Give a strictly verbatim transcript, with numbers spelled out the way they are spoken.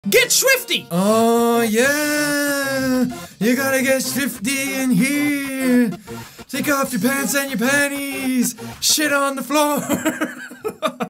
Get Shwifty! Oh, yeah! You gotta get Shwifty in here! Take off your pants and your panties! Shit on the floor!